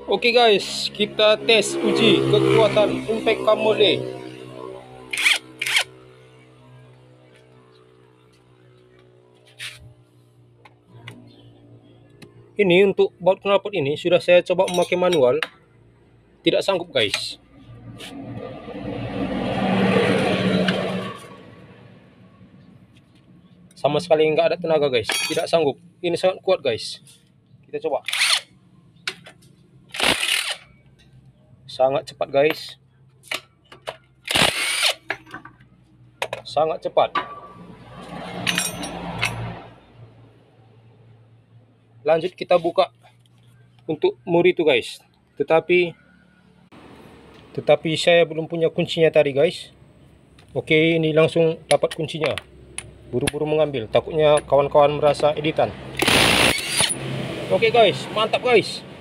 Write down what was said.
Oke guys, kita tes uji kekuatan impact Kamole. Ini untuk baut knalpot ini sudah saya coba memakai manual, tidak sanggup guys. Sama sekali nggak ada tenaga guys, tidak sanggup. Ini sangat kuat guys. Kita coba. Sangat cepat guys. Sangat cepat. Lanjut kita buka untuk muri itu guys. Tetapi saya belum punya kuncinya tadi guys. Oke, ini langsung dapat kuncinya. Buru-buru mengambil, takutnya kawan-kawan merasa editan. Oke guys, mantap guys.